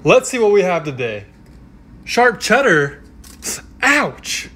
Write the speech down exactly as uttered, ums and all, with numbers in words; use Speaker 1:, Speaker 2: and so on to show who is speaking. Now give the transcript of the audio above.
Speaker 1: Let's see what we have today. Sharp cheddar. Ouch.